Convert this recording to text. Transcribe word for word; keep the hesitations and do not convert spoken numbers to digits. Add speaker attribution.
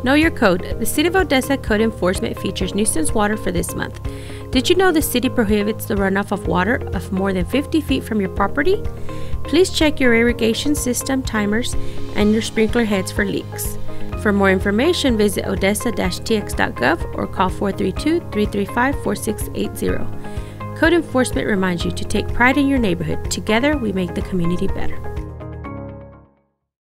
Speaker 1: Know your code. The City of Odessa Code Enforcement features nuisance water for this month. Did you know the city prohibits the runoff of water of more than fifty feet from your property? Please check your irrigation system timers and your sprinkler heads for leaks. For more information, visit odessa dash t x dot gov or call four three two, three three five, four six eight zero. Code Enforcement reminds you to take pride in your neighborhood. Together, we make the community better.